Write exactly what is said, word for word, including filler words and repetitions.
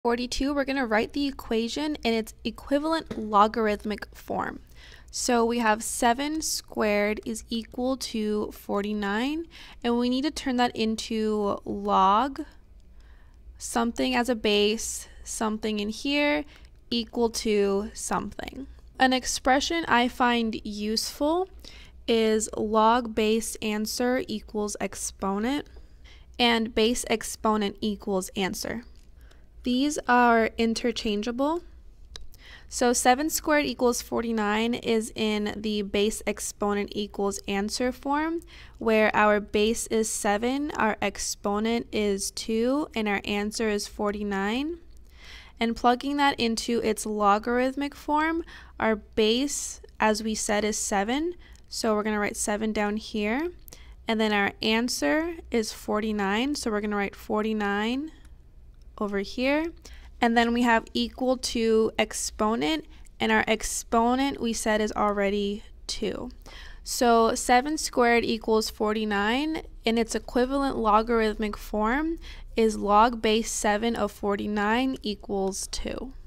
forty-two, we're going to write the equation in its equivalent logarithmic form. So we have seven squared is equal to forty-nine, and we need to turn that into log something as a base, something in here, equal to something. An expression I find useful is log base answer equals exponent, and base exponent equals answer. These are interchangeable. So seven squared equals forty-nine is in the base exponent equals answer form, where our base is seven, our exponent is two, and our answer is forty-nine. And plugging that into its logarithmic form, our base, as we said, is seven. So we're going to write seven down here. And then our answer is forty-nine. So we're going to write forty-nine over here. And then we have equal to exponent, and our exponent we said is already two. So seven squared equals forty-nine, in its equivalent logarithmic form is log base seven of forty-nine equals two.